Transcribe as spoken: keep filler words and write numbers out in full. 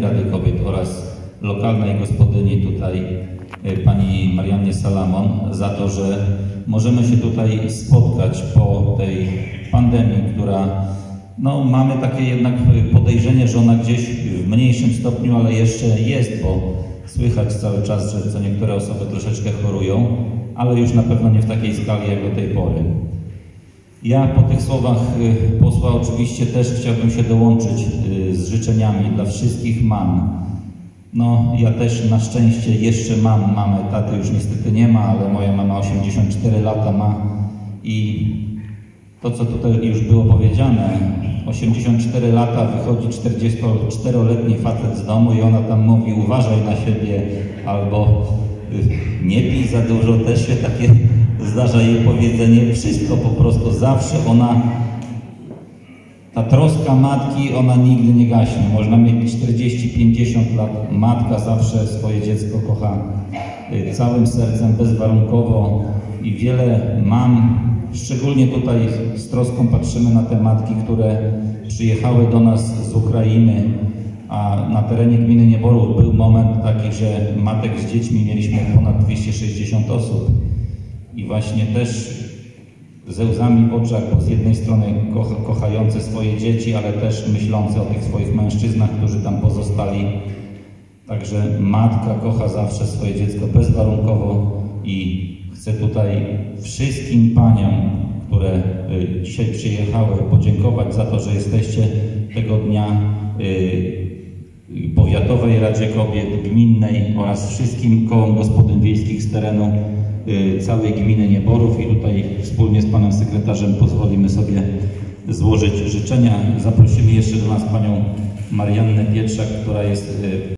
Rady Kobiet oraz lokalnej gospodyni tutaj pani Mariannie Salamon za to, że możemy się tutaj spotkać po tej pandemii, która no, mamy takie jednak podejrzenie, że ona gdzieś w mniejszym stopniu, ale jeszcze jest, bo słychać cały czas, że co niektóre osoby troszeczkę chorują, ale już na pewno nie w takiej skali jak do tej pory. Ja po tych słowach posła oczywiście też chciałbym się dołączyć z życzeniami dla wszystkich mam. No, ja też na szczęście jeszcze mam mamę, taty już niestety nie ma, ale moja mama osiemdziesiąt cztery lata ma i to, co tutaj już było powiedziane, osiemdziesiąt cztery lata, wychodzi czterdziestoczteroletni facet z domu i ona tam mówi uważaj na siebie albo nie pij za dużo, też się takie zdarza jej powiedzenie, wszystko po prostu zawsze ona, ta troska matki, ona nigdy nie gaśnie. Można mieć czterdzieści pięćdziesiąt lat, matka zawsze swoje dziecko kocha całym sercem, bezwarunkowo i wiele mam, szczególnie tutaj z troską patrzymy na te matki, które przyjechały do nas z Ukrainy, a na terenie gminy Nieborów był moment taki, że matek z dziećmi mieliśmy ponad dwieście sześćdziesiąt osób i właśnie też ze łzami w oczach, bo z jednej strony kocha, kochające swoje dzieci, ale też myślące o tych swoich mężczyznach, którzy tam pozostali. Także matka kocha zawsze swoje dziecko bezwarunkowo i chcę tutaj wszystkim paniom, które dzisiaj przyjechały, podziękować za to, że jesteście tego dnia Powiatowej Radzie Kobiet, Gminnej oraz wszystkim kołom gospodyń wiejskich z terenu całej gminy Nieborów i tutaj wspólnie z panem sekretarzem pozwolimy sobie złożyć życzenia. Zaprosimy jeszcze do nas panią Mariannę Pietrzak, która jest